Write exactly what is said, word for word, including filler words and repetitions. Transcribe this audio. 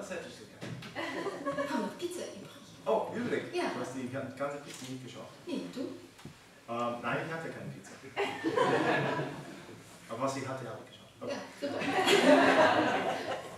Was hättest du gerne? Ich habe noch Pizza übrig. Oh, übrig? Ja. Du hast die ganze Pizza nicht geschafft. Nee, du? Ähm, nein, ich hatte keine Pizza. Aber was ich hatte, habe ich geschafft. Okay. Ja, super.